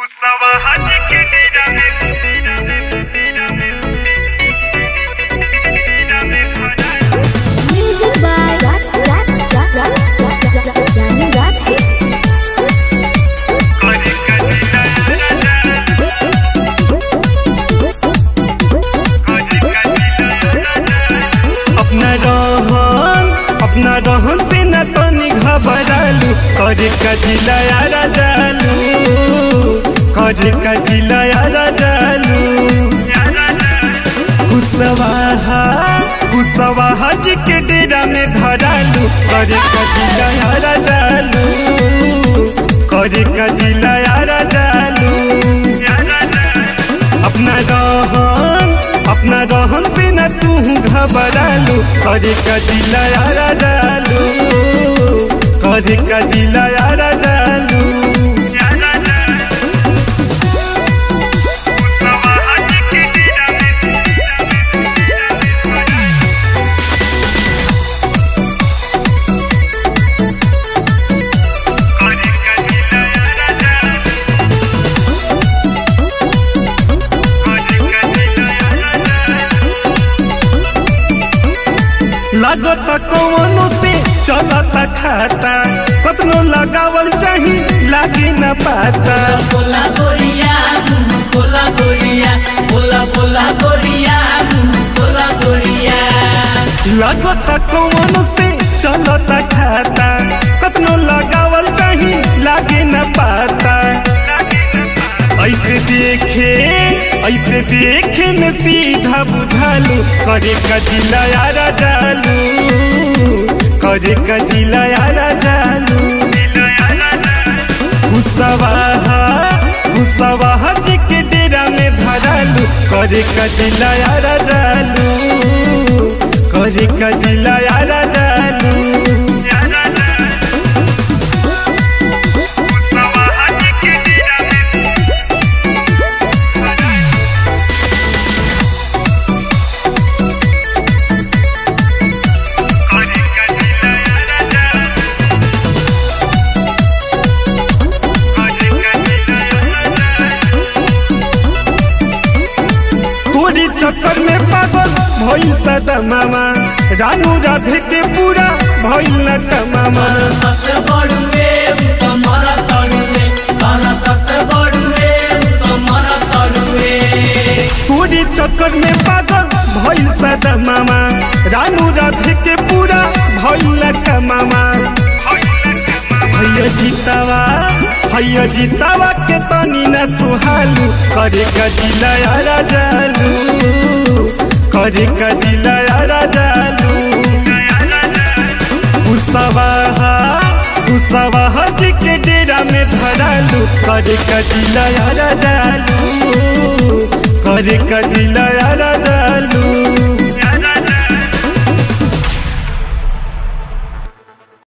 अपना रहन से न तनी घबरालू करे कजिला यारा जालू करे कजिला यारा जालू कुशवाहा जी के डेरा में धरालू करे कजिला यारा जालू करे कजिला यारा जालू अपना रहन से न तू घबरालू करे कजिला यारा जालू करे कजिला यारा जालू लागत कौनो से चलता खाता कतनो लगावल चाही लागे न पाता बोला गोरिया बोला गोरिया बोला बोला गोरिया बोला गोरिया लागत कौनो से चलता खाता कतनो लगावल चाही लागे न पाता ऐसे देखे में सीधा बुझालू करे कजिला यारा जालू करे कजिला यारा जालू कुशवाहा जी के डेरा में धरालू करे कजिला यारा जालू करे कजिला यारा जालू चक्कर में पागल भइल सदा मामा रानू राधे के पूरा भइल न तमामा तोरी चक्कर में पागल भइल सदा मामा रानू राधे के पूरा भइल न तमामा भैया जीतावा के तनी न सुहालू करे कजिला यारा जालू करे कजिला यारा जालू कुशवाहा जी के डेरा में धरालू करे कजिला यारा जालू करे कजिला यारा जालू।